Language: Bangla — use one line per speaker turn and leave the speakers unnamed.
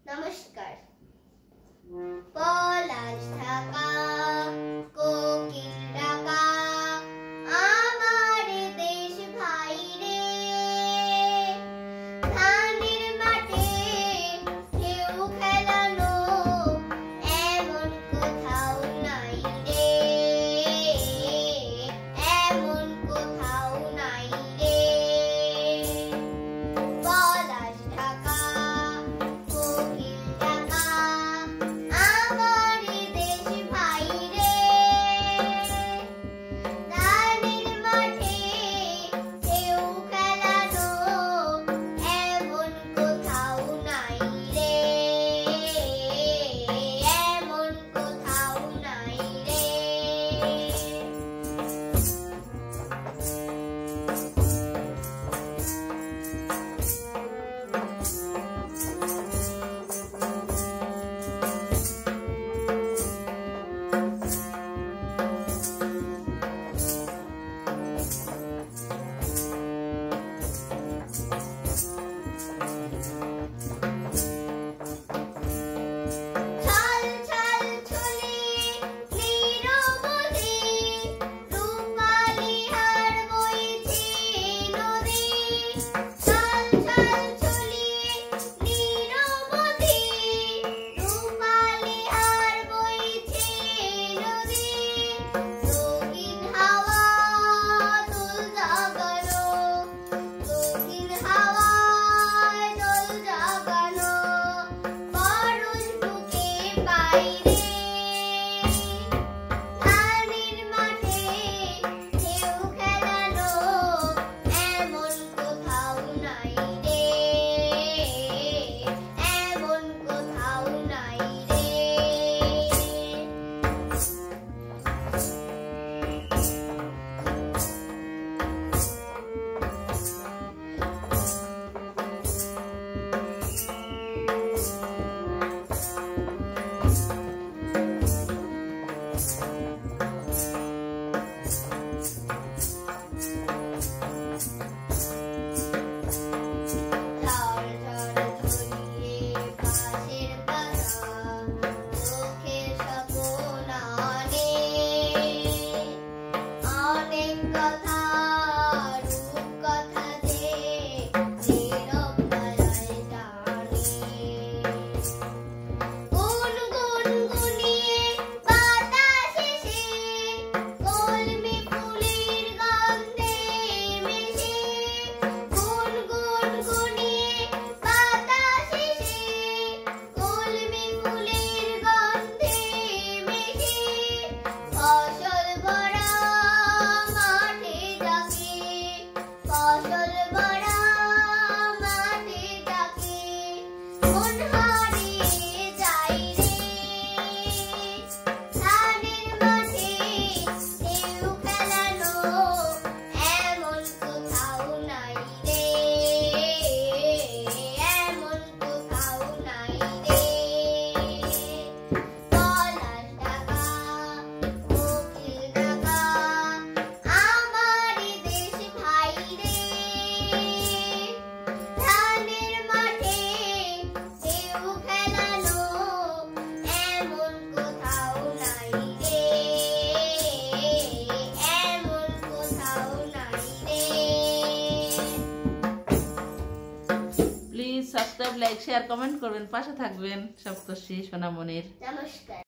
নমস্কার। পলাশ ঢাকা কোকিল ডাকা আমার দেশ ভাই রে, ধানের মাঠে ঢেউ খেলানো এমন কোথাও নাই রে, এমন কোথাও নাই রে। পলাশ ঢাকা কোকিল ডাকা আমার দেশ ভাই রে, ধানের মাঠে ঢেউ খেলানো এমন কোথাও নাই রে, এমন কোথাও নাই রে। ছল ছল ছলে নিরবধি রূপালি হার বইছে নদী, ছল ছল ছলে নিরবধি রূপালি হার বইছে নদী। রঙিন হাওয়া দোল জাগানো, রঙিন হাওয়ায় দোল জাগানো পরশ বুকে পাই রে, ধানের মাঠে ঢেউ খেলানো এমন কোথাও নাই রে, এমন কোথাও নাই রে। ঝড় ঝড় ঝরিয়ে বাঁশের পাতা চোখের স্বপ্ন আনে, অনেক কথা রূপকথা যে নীরব গলায় টানে। গুন গুন গুনিয়ে বাতাসে সে কলমি ফুলের গন্ধে মিশে, গুন গুন গুনিয়ে বাতাসে সে কলমি ফুলের গন্ধে মিশে। ফসল ভরা মাঠে ডাকে, ফসল ভরা মাঠে ডাকে মন হারিয়ে যায় রে, ধানের মাঠে ঢেউ খেলানো এমন কোথাও নাই রে, এমন কোথাও নাই রে। পলাশ ঢাকা কোকিল ডাকা আমার দেশ ভাই রে, ধানের মাঠে ঢেউ খেলানো এমন কোথাও নাই রে, এমন কোথাও নাই রে।
Please subscribe, like, share, comment করবেন, পাশে থাকবেন। সপ্তর্ষি সোনামণির।
নমস্কার।